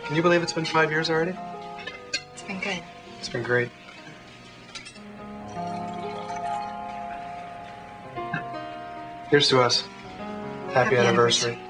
Can you believe it's been 5 years already? It's been good. It's been great. Here's to us. Happy anniversary.